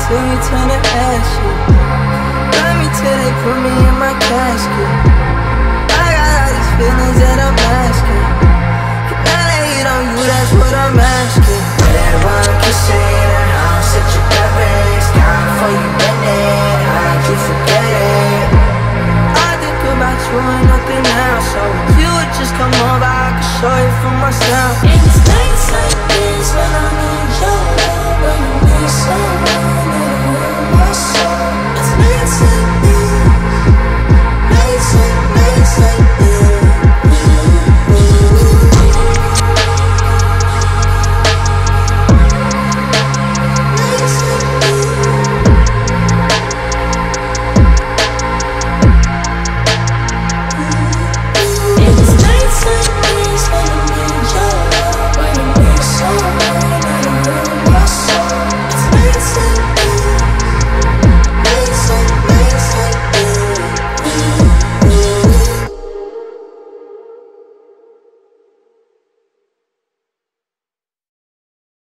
till you turn to ashes. Love me till they put me in my casket. I got all these feelings that I'm asking. Can I lay it on you, that's what I'm asking. Everyone can say that